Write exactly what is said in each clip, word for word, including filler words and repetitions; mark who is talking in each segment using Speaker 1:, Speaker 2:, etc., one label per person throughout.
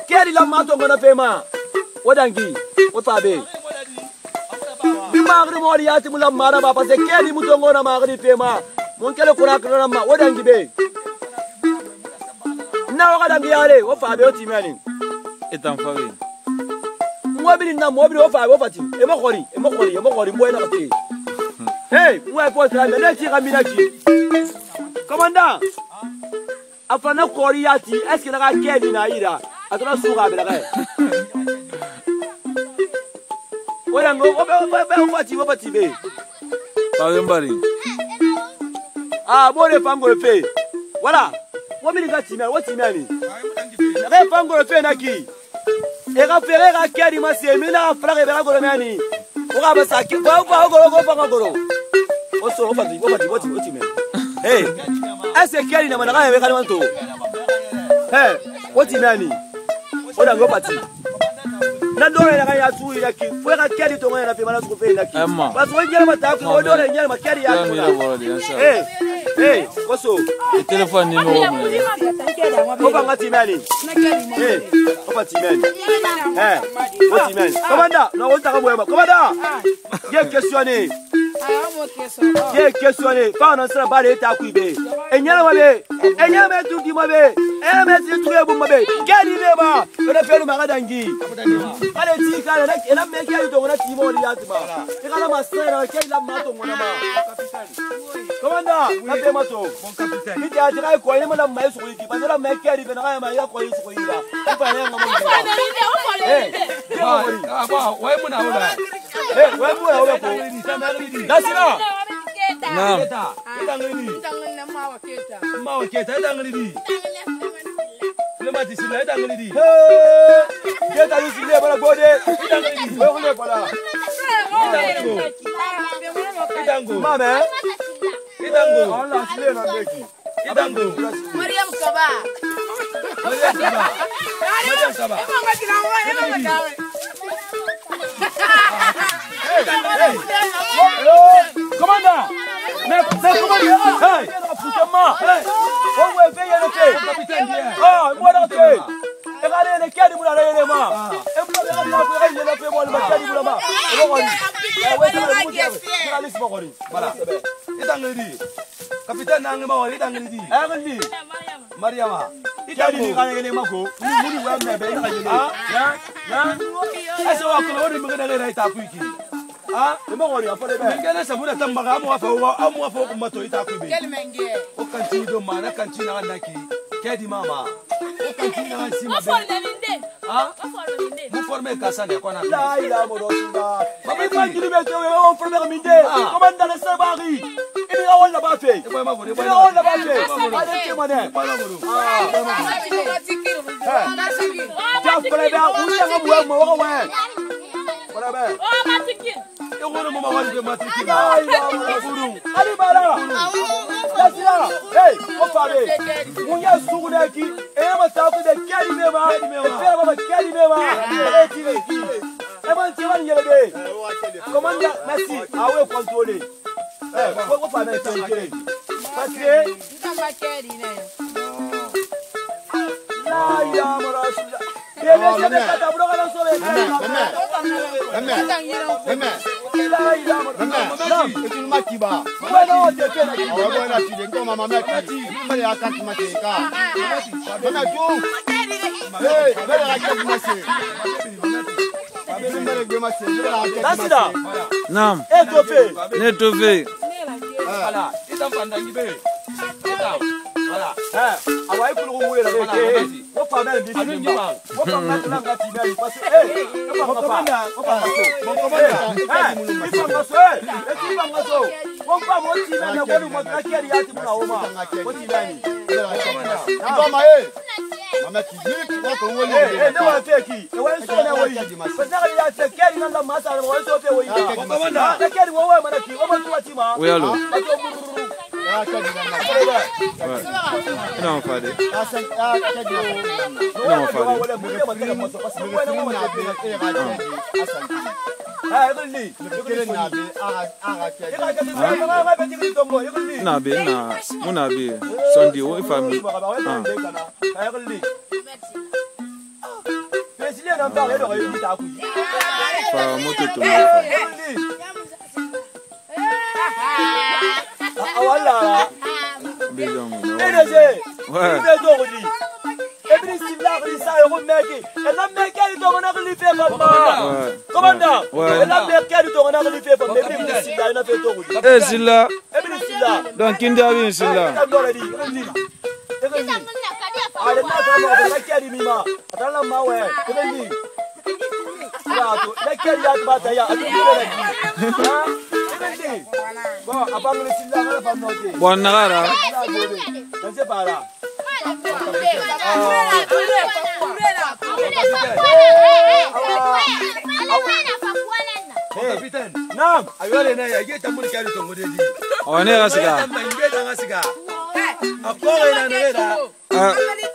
Speaker 1: keri la mato ngona fema odangi otabe bi magri mori yati mula mara ba parce keri muto ngona magri fema mon kele kura kura ma odangi be na o kadangi yale o fabe o timani
Speaker 2: etan fabe
Speaker 1: mobili na mobili o fabe o fati e mo khori e mo khori e mo khori mbo na kati hey moi po tra me ne ti kamina ki commandant afana khori yati est ce que na keri na ira atona suga bela ka oya ngo obe obe ofati ofati be
Speaker 2: fabe mbari
Speaker 1: ah bore fango fe voilà wo mi ga timia wo timia ni re fango fe na ki e ga fere ga keri ma se mi na fra ga bela go mani o ga ba sa ki ba ba go go fa go o so ofati ofati wo timia timia hey ese keri na mana ga be ga manto hey wo timia ni o da go pati na dole na ya tu ila ki fwe ga keri to ngana fe mana su fe na ki parce que ngela mata ko o dole ngela ma keri ya tu eh eh koso
Speaker 2: le téléphone numéro mo
Speaker 1: ko ba ngati mali eh ko ba timani eh ko timani komanda na wonta ka moyema komanda ye questionner ye questionner fa na sera ba le ta ku be enyala mabe enyala me tu di mabe e me ti tu e bu mabe keri be ba na fe ma ga dangi ale ti ka na ela me keri to ngona ti mo ri ya ti ba e kala ma sera keri la ma to ngona ma komanda na te ma to mon capitaine mi ta dira ko ni ma la mai su ki ba la mai keri be na ma ya ko yi su ko yi la fa na ngamo eh ah ba wa mu na wala eh wa mu na wala ko dasira
Speaker 2: naam
Speaker 3: Idangini. Idangini ma wa keta.
Speaker 1: Ma wa keta idangini. Le mati sila idangini. Keta ni sila bala bode idangini. Wo ko le bala. Idango. Idango. Mama. Idango. Allah sila na beki. Idango.
Speaker 3: Mariam Kaba.
Speaker 1: Mariam Kaba. Mariam Kaba.
Speaker 3: E ma kila wa e ma kawe.
Speaker 1: Commandant. Mais c'est comment dire? Hey, putain, hey, on va veiller le fait. Ah, moi là, tu. Regardez les cadres pour la réellement. Et vous regardez la forêt, il est fait moi le cadre pour là-bas. On va aller. Ouais, c'est le journaliste. Voilà, c'est bien. Et dans le lit. Capitaine Nang ma wali dans le lit. Ah, le lit. Mariama. Cadre ni quand il est mako. Ni ni ouais mais ben il est. Ah, hein? Est-ce qu'on va courir me regarder là ta puiki. Ah, le mot on a pas de bien. Quel est ce bout de temps baga moi fa wa moi fa ko mato ita ko be.
Speaker 3: Quel mengue.
Speaker 1: O kanti do mana kanti na naki. Kedi mama. O kanti na si ma be. Ah? Vous formez kasa ne kona. La ila mo do sinda. Mama ma kili be to on formé minde. Comment dans le sabari. Il a on la ba fait. Il a on la ba fait. Allez que mané. Ah. Ja fere ba u ya mo mo mo wa. Voilà ben.
Speaker 3: Oh matiki.
Speaker 1: Eu vou no mamãe de matiki. Ai, furu. Ali bala. Dasira. Hey, o fabe. Munha sugu daqui. É uma taco de queri mesmo. É fera baba queri mesmo. É tire aqui. É man tirar ele bem. Comanda, merci. Ah ouais, contrôler. Eh, o fabe é tire. Parce que
Speaker 3: Não vai querer, né?
Speaker 1: ai, amorosa. Bebe, você me cata broga na sua vez.
Speaker 2: Naam.
Speaker 1: Étoffé.
Speaker 2: Étoffé.
Speaker 1: Voilà. Il t'en prend d'anguille. Voilà. Eh, awa ikulu ngwe la ke. Wo fa na ndi ndi ba. Wo fa na tla ngati ba parce eh, wo fa komanda, wo fa so. Mon komanda. Eh, ifa ngaso eh. Eti ba ngaso. Wo fa mo ti na na wo mo ka keri ati mu na wo ma. Wo ti na ni. Ngoma eh. Mama ki ni wo ko wo ni. Eh, ne wa te ki. E wa so na wo yi. Parce que ya te keri na ma sa wo so te wo yi. Wo komanda. Te keri wo wo ma na ki. Wo mo tu ati ma.
Speaker 2: Oui allô.
Speaker 1: Ah, ka di na.
Speaker 2: Non, pas de.
Speaker 1: Ah, ça ah, ka di.
Speaker 2: Non, pas de. Nabe na munabe sondi wo ifami. Ah.
Speaker 1: n'en parle de rien.
Speaker 2: Fa moto to.
Speaker 1: Ah voilà.
Speaker 2: Bidon.
Speaker 1: Dédé.
Speaker 2: Ouais.
Speaker 1: Dédé d'ordi. Et puis si là il ça est remarqué. Et là mec il doit on a lui fait papa. Commandant. Et là mec il doit on a lui fait papa. Mais puis si là il a fait d'ordi.
Speaker 2: Eh Silla.
Speaker 1: Et puis si là.
Speaker 2: Donc kinda bin Silla.
Speaker 1: Ale na kama na kadi mima. Atala mawe. Kebendi. Rato, na kadi ya bata ya. Ha? Kebendi. Bon, abang le silla ngala panote.
Speaker 2: Bon nagara.
Speaker 1: Dan se para. Capitaine. Nam, ayole na ya geta mun kadi to ngodeji.
Speaker 2: One gasika.
Speaker 1: Ngeta ngasika. Akore na nera.
Speaker 2: Ah.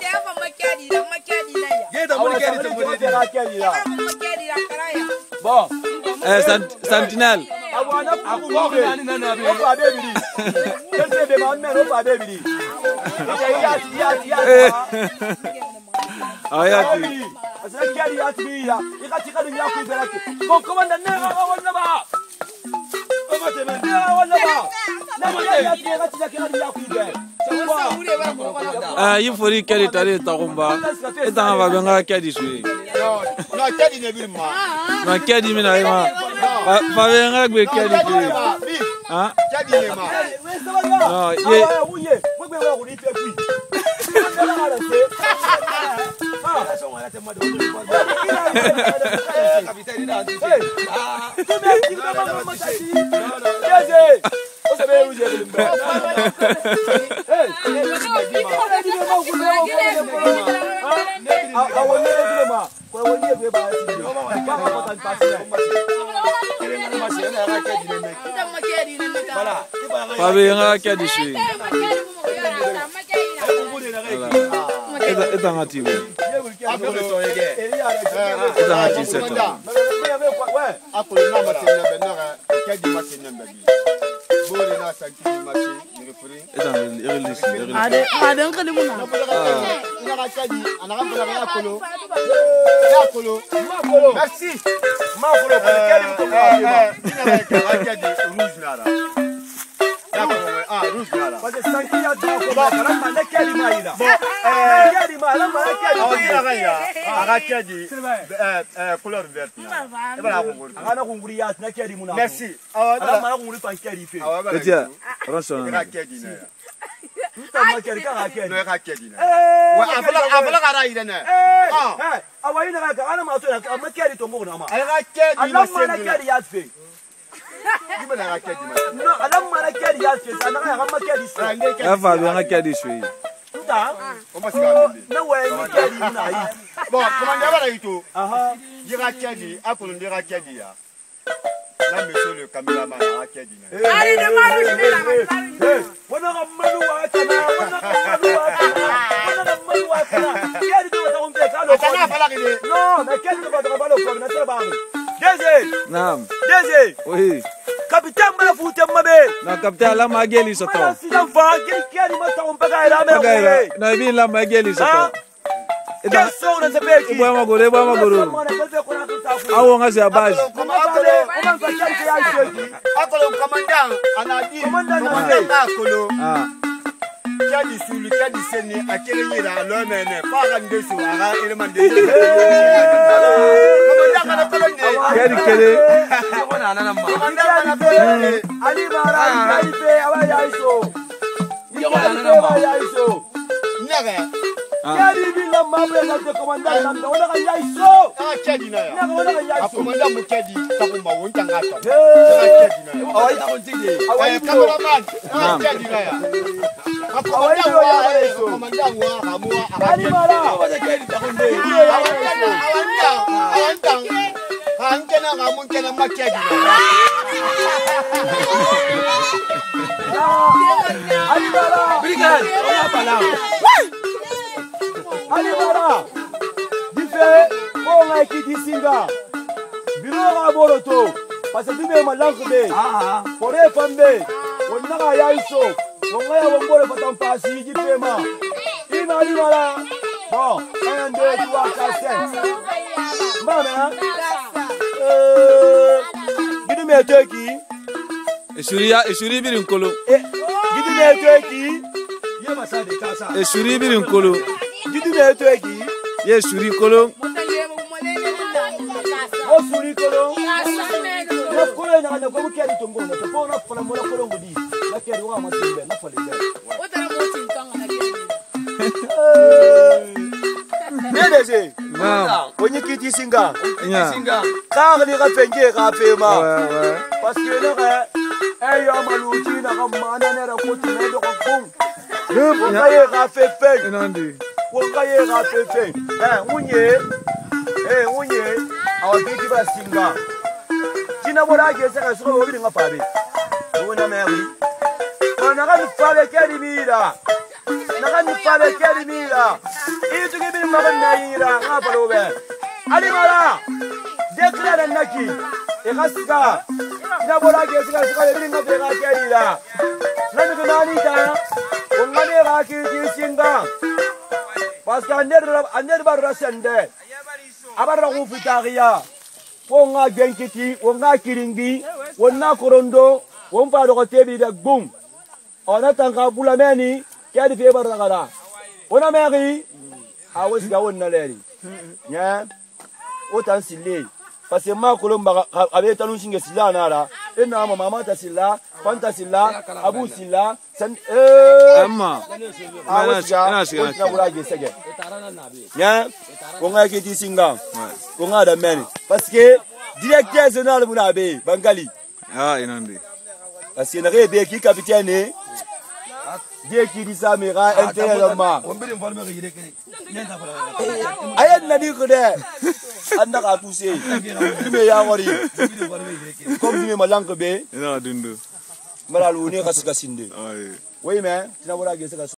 Speaker 1: Bon.
Speaker 2: Eh Sentinel.
Speaker 1: Awana akore na ni na be. Ofa bebiri. Kese be ma men ofa bebiri. Ya ya ya ya.
Speaker 2: Ayati.
Speaker 1: Asana kali ya tiya. Ikati kali ya kuberake. Bon komanda nera wala ba. Komate men nera wala ba. Na ya ya tiya kati kali ya kuberake.
Speaker 2: Ah, il faut dire qu'elle est allée à Tarumba. Et dans la Babenga qui a dit oui.
Speaker 4: Non, non, qui a dit ne moi.
Speaker 2: Non, qui a dit mais là, Babenga qui a dit oui. Hein?
Speaker 4: Qui a dit ne moi.
Speaker 2: Non, il Babenga qui a dit oui. Et dans la team. Et dans la team c'est ça.
Speaker 4: Après le nom c'est le Bernard qui a dit ma c'est number. Bore na santi ma c'est le refrain.
Speaker 2: Et dans le release.
Speaker 3: Ade ade ngale muna.
Speaker 4: Ina ka kadi ana ka bula ya kolo. Ya kolo. Ma kolo. Merci.
Speaker 1: Ma kolo kali mko
Speaker 4: ina ka kadi rouge nara. Ah, rouge nara.
Speaker 1: Parce que sanki ya do ko kana mane kali maila. Bon, eh kali maila mane kali.
Speaker 4: Ah, ina ka ya. Aga kadi eh eh couleur verte. E bala ko ngori.
Speaker 1: Ana ko nguri ya na kali muna.
Speaker 4: Merci.
Speaker 1: Ala mane ko nguri pa kali fe.
Speaker 2: Et tiens, rançon.
Speaker 4: Ina kadi na.
Speaker 1: Tuta ma kali ka kali.
Speaker 4: No ka kadi na.
Speaker 1: Eh.
Speaker 4: Wa afala afala ka ra ida na.
Speaker 1: Ah. Eh, awa ina ka ana ma to na ma kali to mo na ma.
Speaker 4: Aga kadi ma
Speaker 1: Ala
Speaker 4: c'est.
Speaker 1: mane kali ya fe.
Speaker 4: Ibe na ka kadi ma.
Speaker 1: No, ala mane kali ya fe. Ana ka ma kali sa.
Speaker 2: La Babenga qui a dit oui.
Speaker 1: Tuta.
Speaker 4: On va se garder.
Speaker 1: Na wa ni kali muna yi.
Speaker 4: Bon, comment on va ito?
Speaker 1: Aha.
Speaker 4: Dira kadi, apolo dira kadi ya. Là monsieur le caméraman a kadi na.
Speaker 3: Ari de maru ni la maru.
Speaker 1: Wana ka malu wa kana, wana ka malu wa kana. Wana ka malu wa kana. Kali to ta umbe ka lo.
Speaker 4: Atana fala kidi.
Speaker 1: Non, mais quel va te balo ko na te ba. Deze.
Speaker 2: Naam.
Speaker 1: Deze.
Speaker 2: Oui.
Speaker 1: Capitaine mala fuute mabe.
Speaker 2: Na capitaine la mageli soto.
Speaker 1: Mala sida fa kili kali ma ta umbe ka ila me.
Speaker 2: Bagaira. Na bi la mageli soto.
Speaker 1: Quel son na sepeki.
Speaker 2: Boa magoro, boa magoro. Awo ngasi abaji.
Speaker 4: Akolo commandant anadi. Commandant akolo.
Speaker 2: Ah.
Speaker 4: Kadi sulu kadi seni akere yira lo mene pa kan desu ara eleman de. Commandant kana kolonde.
Speaker 2: Kedi kede.
Speaker 4: Commandant kana kolonde.
Speaker 1: Ali bara ali fe awa ya iso. Yo ana ya iso.
Speaker 4: Nyaga.
Speaker 1: Kadi bi la mabre na te commandant na ona ka ya iso.
Speaker 4: Ah kadi na ya.
Speaker 1: Na ona ka ya iso.
Speaker 4: Commandant mu kadi takumba wonta ngata.
Speaker 1: Eh.
Speaker 4: Kadi na ya.
Speaker 1: Awa ita kontije. Awa
Speaker 4: Eh cameraman. Ah kadi na ya. Commandant wa commandant wa amua
Speaker 1: Ali bara. Awa kadi ta konde.
Speaker 4: awanda awanda hankena ngamunkena makedi
Speaker 1: Ali bara. Brigade. Ona pala. Ali bara. Dife ko ngai ki disinga. Biro ga boroto. Parce que bime malangu be. Ah ah. Fore fambe. Wonna ga yaiso. Wonna ya wombore patampasi jipema. Ina ali bara. Bon, un, deux, trois, quatre, cinq. toki.
Speaker 2: Esuri ya esuri birin kolo.
Speaker 1: Eh, gidi ne toki. Ye masa de kasa.
Speaker 2: Esuri birin kolo.
Speaker 1: Gidi ne toki.
Speaker 2: Ye suri kolo.
Speaker 1: O suri kolo. Na kolo na na ko ke di tongo na to na fala mo na kolo ngudi. Na ke ri wa ma simbe na fala de.
Speaker 3: O tara mo tin kan na ke.
Speaker 1: Nedeze.
Speaker 2: Naam.
Speaker 1: Onye kiti singa.
Speaker 2: Nya.
Speaker 1: Ka ni ka fenge ka fema.
Speaker 2: Ouais ouais.
Speaker 1: Parce que le gars eh yo maluti na ka mana ne ra ko ti ne do ko bung. Ko ka ye ka fe fe.
Speaker 2: Inandi.
Speaker 1: Ko ka ye ka fe fe. Eh unye. Eh unye. Awa kiti ba singa. Kina bola ke se ka so wo bi nga fabe. Wo na me ri. Ko na ka fabe ke di mira. Na ka ni fabe ke di mira. Itu ke bi ma ka na yira nga palo be. Ali mara. Deklara naki. E gaska. Ina bola ke sika sika bi nga be ga ke di la. Na mi ko nani ta. Ko ngane ga ki ki singa. Parce que ander ander bar rasende. Abara ku fitaria. Ko nga genkiti, ko nga kiringi, ko na korondo, ko mpa do ko tebi da gum. Ona tanga bula meni, ke di fe bar gara. Ona meri. Awes ga wonna leri. Nya. Otan sile. Parce que ma kolomba avec talon singe sila nara. E na mama mata sila, panta sila, abu sila, san eh
Speaker 2: Amma.
Speaker 1: awes ga. Ona bula ge sege. Nya. Ko nga kiti singa. Ko nga da meni. Parce que directeur général munabe Bangali.
Speaker 2: Ah inandi.
Speaker 1: Parce que na be ki capitaine. Dieu qui dit ça mira intérieurement. Ayen na di ko de. Anda ka poussé. Me ya ngori. Comme ni malanke be.
Speaker 2: Ina dundu.
Speaker 1: Mala lu ne ka sika sinde.
Speaker 2: Ai.
Speaker 1: Oui mais, tina bora ge sika